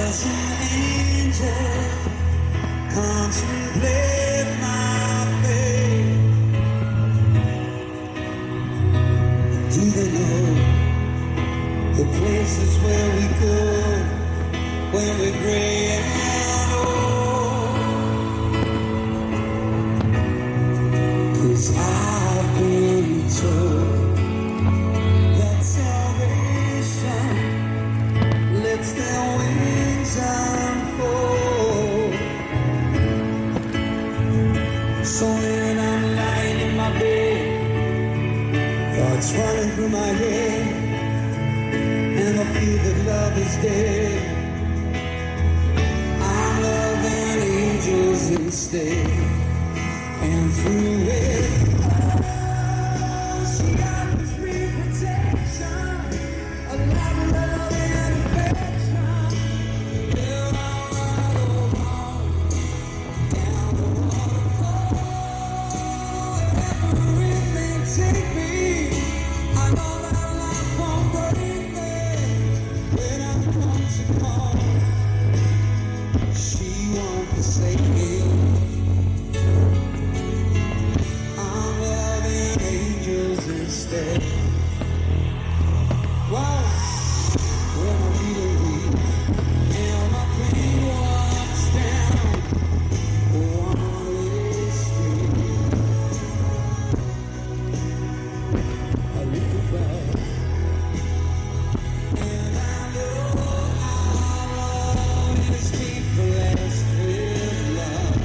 As an angel contemplate my fate, do they know the places where we go when we're gray and old? 'Cause I've been told that salvation lets their wings unfold. So when I'm lying in my bed, thoughts running through my head, and I feel that love is dead, I'm loving angels instead. And through it, oh, she offers me protection, a lot of love and affection. Then I'll ride along down the waterfall. Wherever it may take me, I know that life won't break me. When I come to call, she won't forsake me. I'm loving angels instead. Wow, when I'm feeling weak and my pain walks down the one-way street, I look about and I know our love is deep, blessed with love.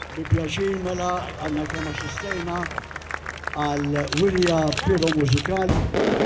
Bi pjaċir mela għandna kemm xistejna għal Wirja Pyro Mużikali.